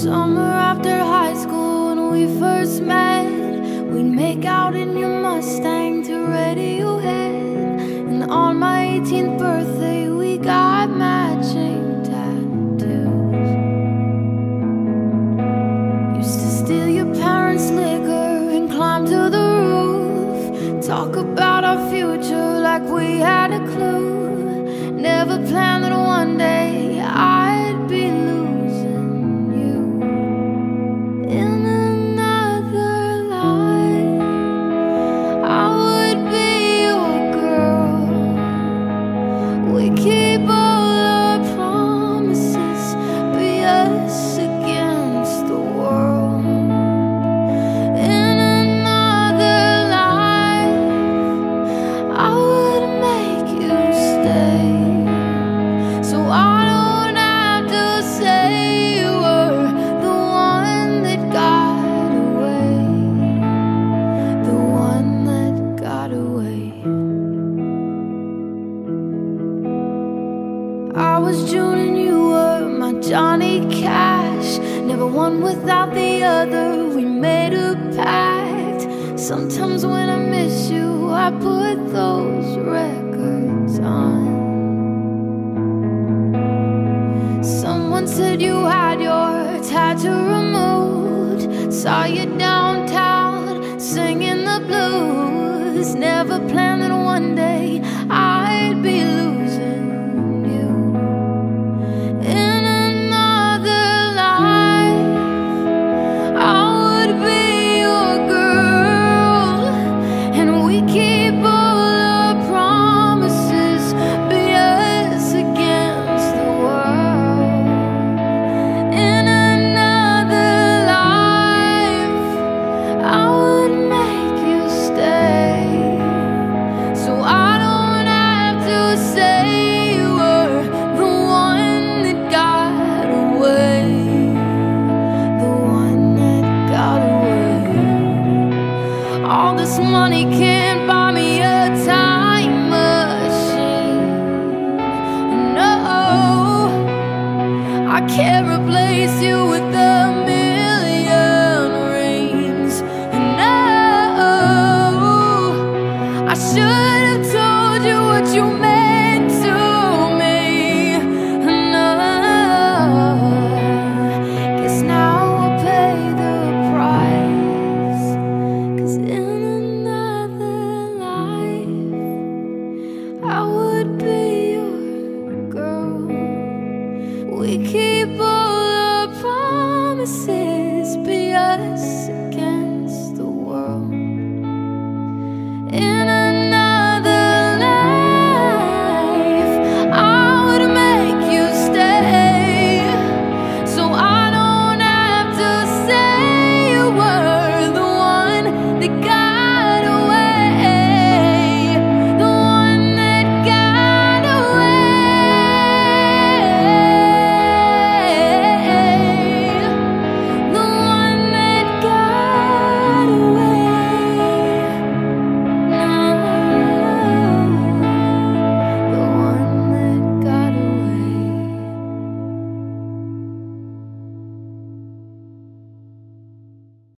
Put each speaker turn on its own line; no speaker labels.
Summer after high school when we first met, we'd make out in your Mustang to Radiohead. And on my 18th birthday we got matching tattoos. Used to steal your parents' liquor and climb to the roof, talk about our future like we had a clue. Never planned that one day I'd be losing you. In another life I would be your girl. We keep all our promises, be us against the world. In another life I would make you stay, so I don't have to say you were the one that got away, the one that got away. I was June and you were my Johnny Cash, never one without the other, we made a pact. Sometimes when I miss you I put those records on. Someone said you had your tattoo removed, saw you downtown singing the blues. Never planned that one day I'd be losing you. In another life I would be your girl, and we keep all our promises, be us against the world. In another life I would make you stay, so I don't have to say you were the one that got away, the one that got away. All this money can't buy me a time machine. No, I can't replace you with a million rings. No, I should have told you what you meant to me. No, guess now I'll pay the price, 'cause in another life I would be your girl. We keep all our promises, be us